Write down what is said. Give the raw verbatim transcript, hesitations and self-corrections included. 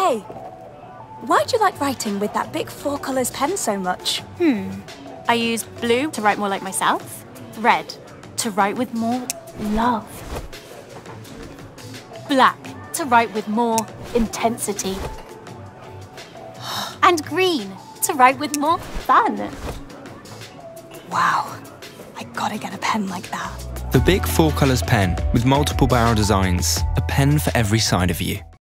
Hey, why do you like writing with that big four colours pen so much? Hmm. I use blue to write more like myself, red to write with more love, black to write with more intensity, and green to write with more fun. Wow, I gotta get a pen like that. The Bic four colours pen with multiple barrel designs, a pen for every side of you.